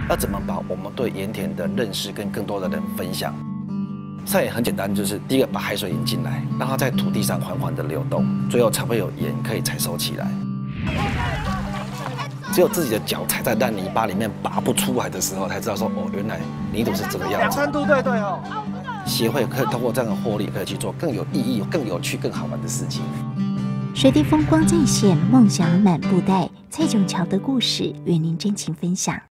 要怎么把我们对盐田的认识跟更多的人分享？菜也很简单，就是第一个把海水引进来，让它在土地上缓缓的流动，最后才会有盐可以采收起来。只有自己的脚踩在烂泥巴里面拔不出来的时候，才知道说哦，原来泥土是这个样子。 2-3度，对哦。 协会可以通过这样的获利，可以去做更有意义、更有趣、更好玩的事情。 水地风光再现，梦想满布袋。蔡炯桥的故事与您真情分享。